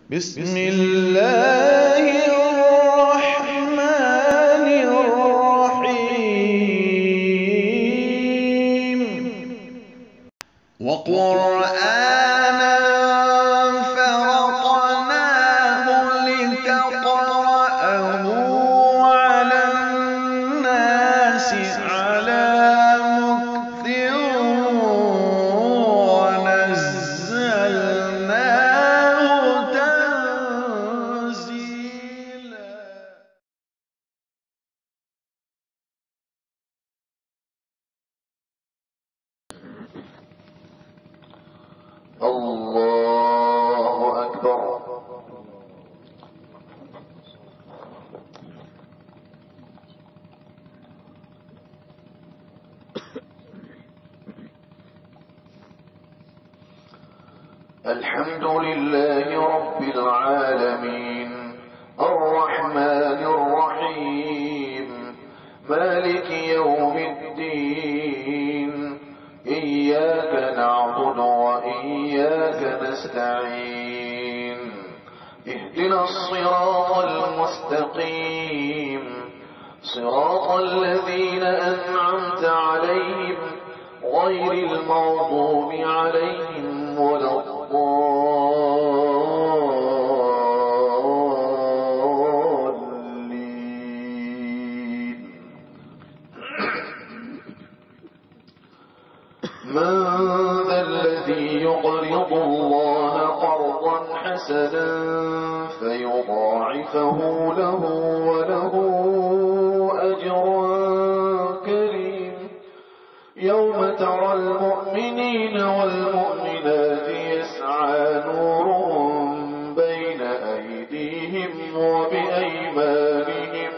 بسم الله الرحمن الرحيم وقرآنا فرقناه لتقرأه على الناس على مكث ونزلناه تنزيلا. الله أكبر. الحمد لله رب العالمين الرحمن الرحيم مالك يوم الدين إياك نعبد وإياك نستعين اهدنا الصراط المستقيم صراط الذين أنعمت عليهم غير المغضوب عليهم ولا الضالين. من ذا الذي يقرض الله قرضا حسنا فيضاعفه له وله أجر كريم. يوم ترى المؤمنين والمؤمنات يسعى نورهم بين أيديهم وبأيمانهم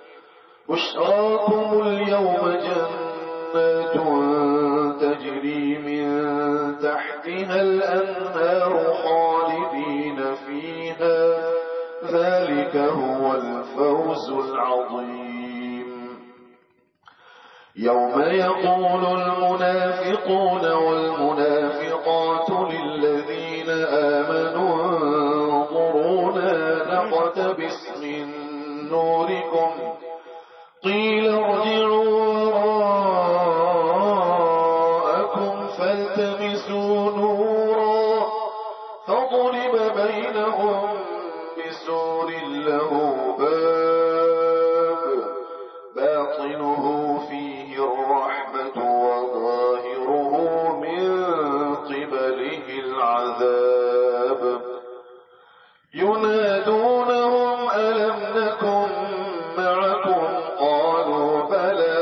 بشراكم اليوم جنات تجري من تحتها الأنهار خالدين فيها ذلك هو الفوز العظيم. يوم يقول المنافقون والمنافقات للذين آمنوا انظرونا نقتبس من نوركم قيل ارجعوا وراءكم فالتمسوا نورا فضرب بينهم بسور له باب باطنه فيه الرحمة وظاهره من قبله العذاب. ينادونهم ألم نكن معكم قالوا بلى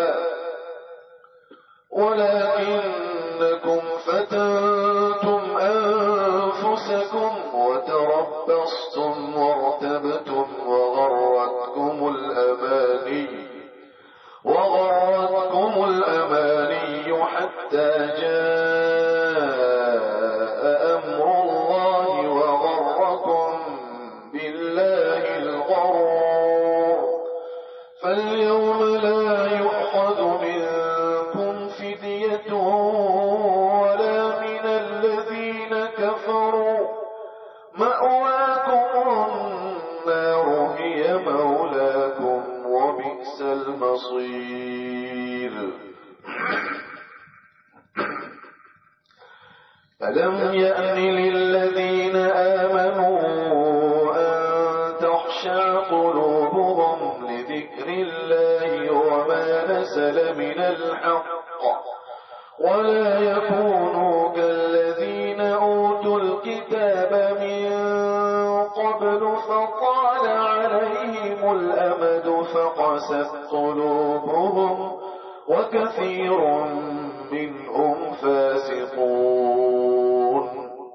ولكنكم فتنتم أنفسكم وتربصتم وارتبتم وغرتكم الأماني حتى جاء أمر الله وغركم بالله الغرور. فاليوم لا يؤخذ منكم فدية ولا من الذين كفروا مأواكم النار هي مولاكم وبئس المصير. ألم يأن للذين آمنوا أن تخشع قلوبهم لذكر الله وما نزل من الحق ولا يكونوا كالذين أوتوا الكتاب من قبل فطال عليهم الأمد فقست قلوبهم وكثير منهم فاسقون.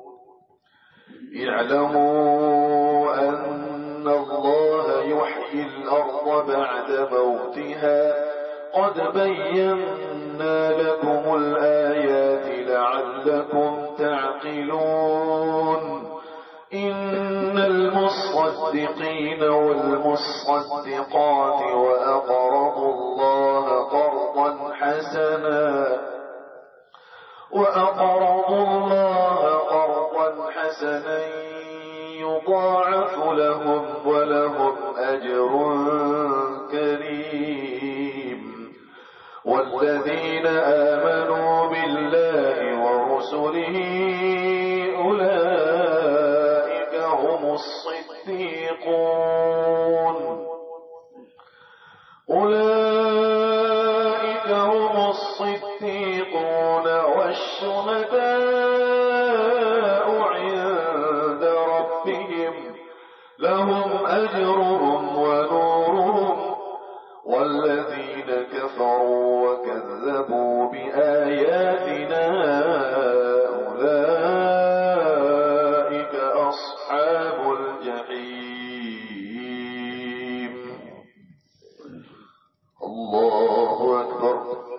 اعلموا أن الله يحيي الأرض بعد موتها قد بينا لكم الآيات لعلكم تعقلون. إن المصدقين والمصدقات وأقرضوا الله قرضا حسنا يضاعف لهم ولهم أجر كريم. والذين آمنوا بالله ورسله أولئك هم الصديقون والشهداء عند ربهم لهم أجرهم ونورهم. والذين كفروا وكذبوا بآياتنا أولئك أصحاب الجحيم. الله أكبر.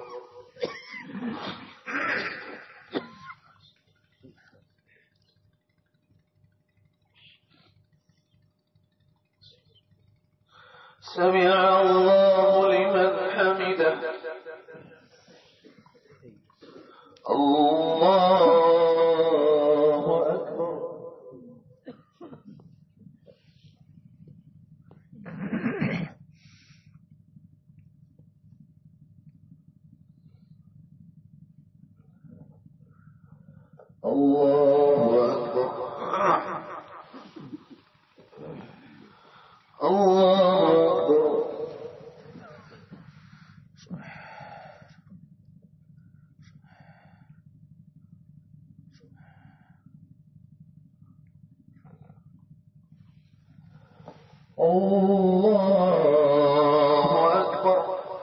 سمع الله لمن حمده. الله أكبر. الله أكبر. الله أكبر. الله أكبر.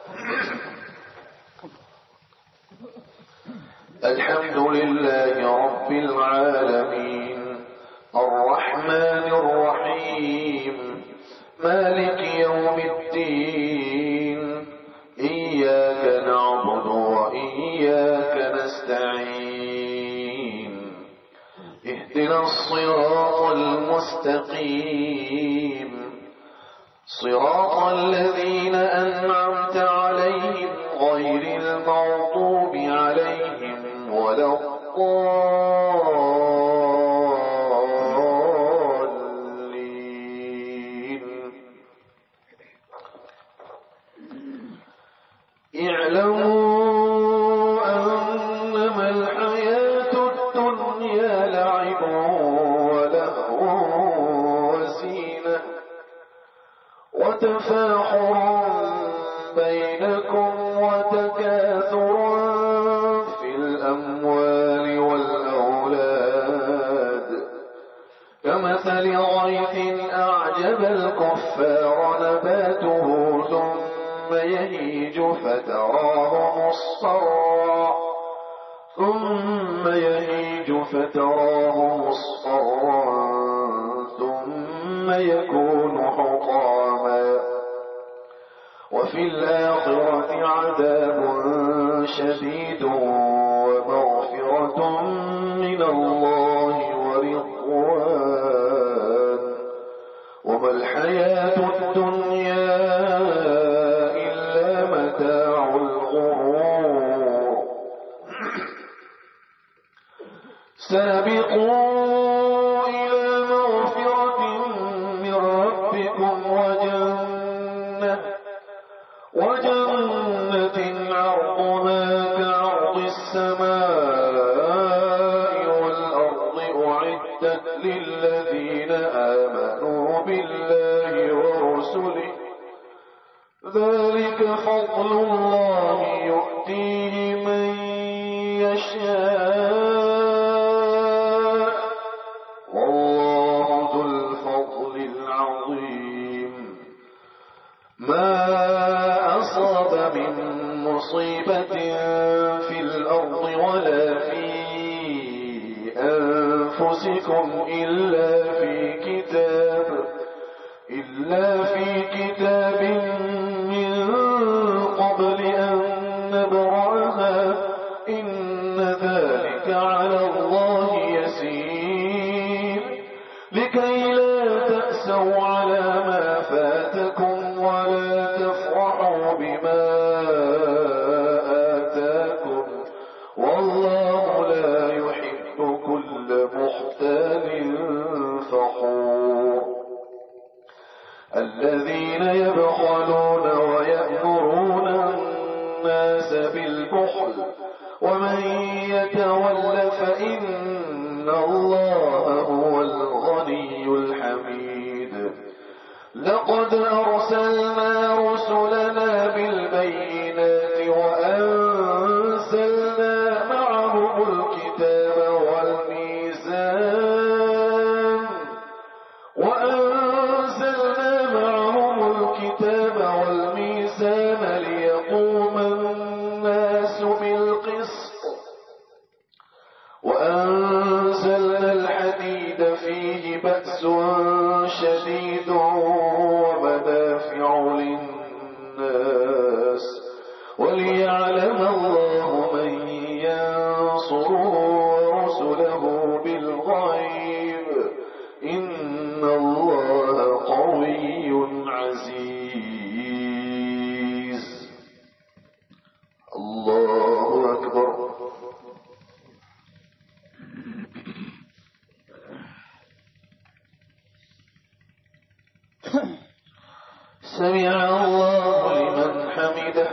الحمد لله رب العالمين الرحمن الرحيم مالك يوم الدين. إياك نعبد وإياك نستعين. اهدنا الصراط المستقيم صراط الذين أنعمت عليهم غير المغضوب عليهم ولا الضالين. اعلموا أنما الحياة الدنيا لعب ولهو وزينة وتفاخر بينكم وتكاثر في الأموال والأولاد كمثل غيث أعجب الكفار نباته ثم يهيج فتراه مصفرا ثم يكون حطاما وفي الآخرة عذاب شديد ومغفرة من الله ورضوان وما الحياة الدنيا إلا متاع الغرور. سابقوا إلى مغفرة من ربكم وجنة عرضها كعرض السماء والأرض أعدت للذين آمنوا بالله ورسله ذلك فضل الله يؤتيه من يشاء والله ذو الفضل العظيم. ما أصاب من مصيبة في الأرض ولا في أنفسكم إلا في كتاب من قبل أن نبرأها إن ذلك على الله يسير. لكي لا تأسوا على ما فاتكم ولا تفرحوا بما آتاكم والله لا يحب كل مختال فخور. الغفور الذين يبخلون ويأمرون الناس بالبخل ومن يتول فإن الله هو الغني الحميد لقد أرسلنا رسلنا بالبينات وأنزلنا معهم الكتاب والميزان ليقوم الناس بالقسط وأنزلنا الحديد فيه بأس شديد ومنافع للناس وليعلم الله من ينصره ورسله بالغيب إن الله قوي عزيز الله أكبر سمع الله لمن حمده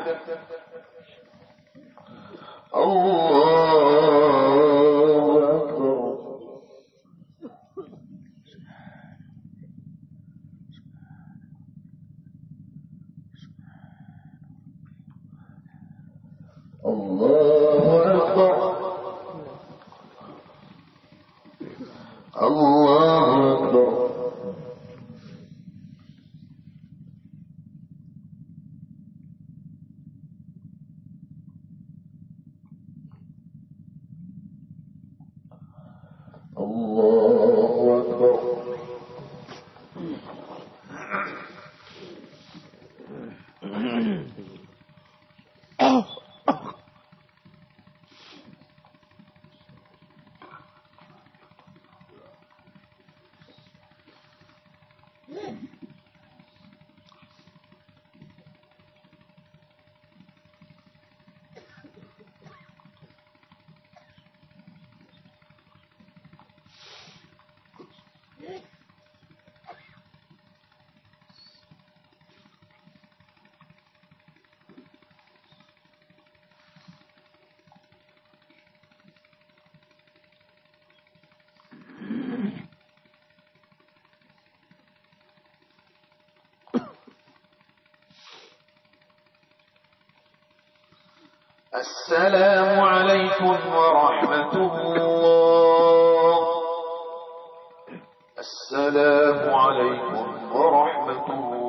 الله أكبر الله أكبر الله أكبر الله أكبر السلام عليكم ورحمة الله السلام عليكم ورحمة الله